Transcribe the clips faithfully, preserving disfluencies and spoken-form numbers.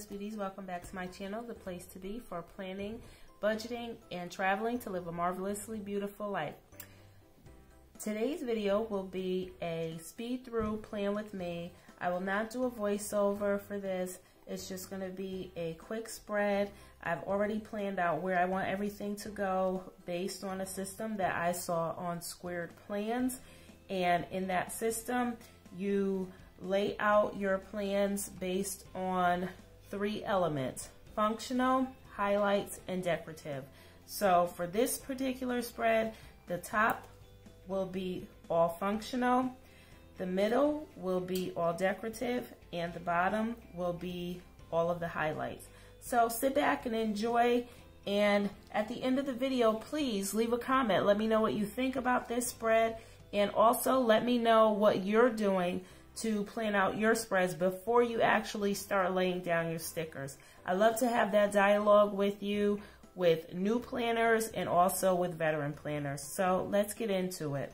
Beauties. Welcome back to my channel, the place to be for planning, budgeting, and traveling to live a marvelously beautiful life. Today's video will be a speed through plan with me. I will not do a voiceover for this. It's just going to be a quick spread. I've already planned out where I want everything to go based on a system that I saw on Squared Plans. And in that system, you lay out your plans based on three elements: functional, highlights, and decorative. So for this particular spread, the top will be all functional, the middle will be all decorative, and the bottom will be all of the highlights. So sit back and enjoy, and at the end of the video, please leave a comment. Let me know what you think about this spread, and also let me know what you're doing to plan out your spreads before you actually start laying down your stickers. I love to have that dialogue with you, with new planners and also with veteran planners. So let's get into it.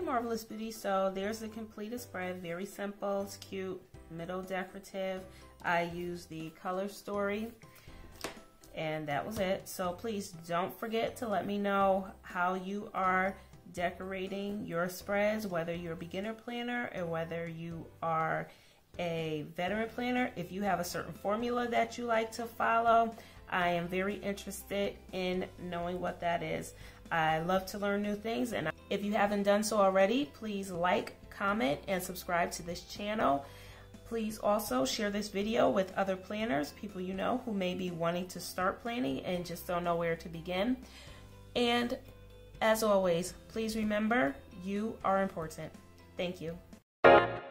Marvelous Beauty. So there's the completed spread. Very simple, it's cute, middle decorative. I used the Color Story, and that was it. So please don't forget to let me know how you are decorating your spreads, whether you're a beginner planner or whether you are a veteran planner. If you have a certain formula that you like to follow, I am very interested in knowing what that is. I love to learn new things, and if you haven't done so already, please like, comment, and subscribe to this channel. Please also share this video with other planners, people you know who may be wanting to start planning and just don't know where to begin. And as always, please remember, you are important. Thank you.